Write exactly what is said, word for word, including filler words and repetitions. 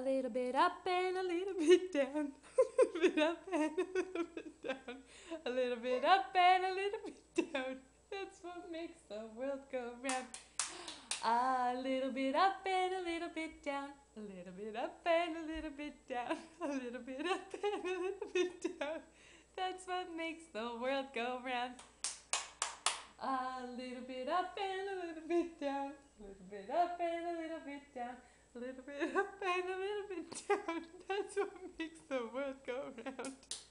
A little bit up and a little bit down. A little bit up and a little bit down. A little bit up and a little bit down. That's what makes the world go round. A little bit up and a little bit down. A little bit up and a little bit down. A little bit up and a little bit down. That's what makes the world go round. A little bit up and a little bit down. A little bit up and a little bit down. A little bit up and a little bit down. That's what makes the world go round.